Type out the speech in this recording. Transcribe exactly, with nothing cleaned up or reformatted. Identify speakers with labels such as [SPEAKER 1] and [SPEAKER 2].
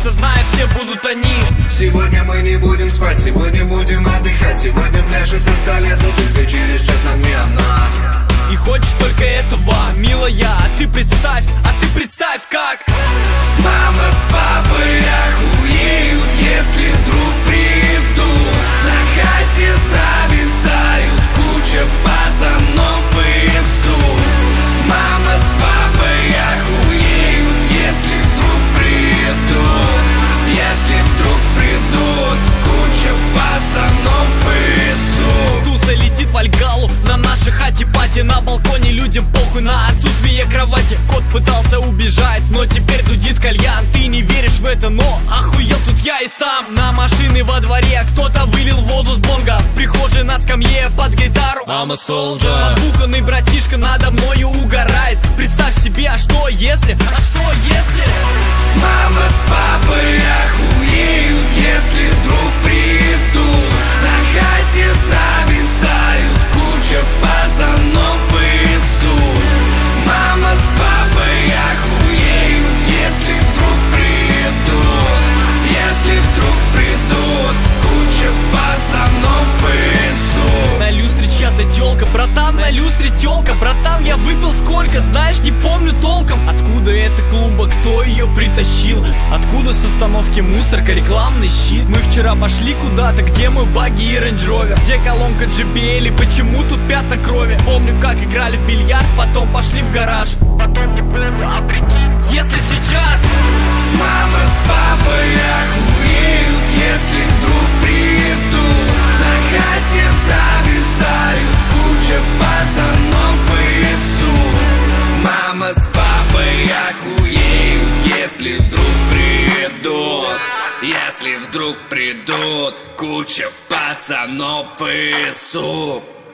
[SPEAKER 1] точно знаю, все будут они.
[SPEAKER 2] Сегодня мы не будем спать, сегодня будем отдыхать. Сегодня пляж это столец, бутылка через час нам не одна.
[SPEAKER 1] И хочешь только этого, милая, а ты представь, а ты представь как.
[SPEAKER 2] Мама с папой охуеют, если вдруг придут. На хате зависают куча пацанов в лесу. Мама с папой охуеют, если вдруг придут. Если вдруг придут куча пацанов в лесу.
[SPEAKER 1] Туса летит в Альгалу, на нашей хате пати. На балконе людям похуй на отсутствие кровати. Кот пытался убежать, но теперь дудит кальян. Ты не веришь в это, но охуел тут я и сам. На машины во дворе кто-то вылил воду с бонга. В прихожей на скамье под гитару
[SPEAKER 3] I'm a soldier.
[SPEAKER 1] отбуханный братишка надо мною угорает. Представь себе, а что если, а что если?
[SPEAKER 2] Мама с папой охуеют, если вдруг придут. На хате зависают куча пацанов в лесу. Мама с папой охуеют, если вдруг придут. Если вдруг придут куча пацанов в лесу.
[SPEAKER 1] На люстре чья-то тёлка, братан, на люстре тёлка. Братан, я выпил сколько, знаешь, не помню толком. Откуда эта клумба, кто ее притащил? Откуда с остановки мусорка, рекламный щит? Мы вчера пошли куда-то, где мы баги и рейндж-ровер? Где колонка джей би эл и почему тут пятна крови? Помню, как играли в бильярд, потом пошли в гараж. Потом не помню, а прикинь, если сейчас.
[SPEAKER 2] Мама с папой охуеют, если вдруг придут. На хате зависают куча пацанов в лесу. Мама с папой охуеют, если вдруг придут. Если вдруг придут куча пацанов в лесу.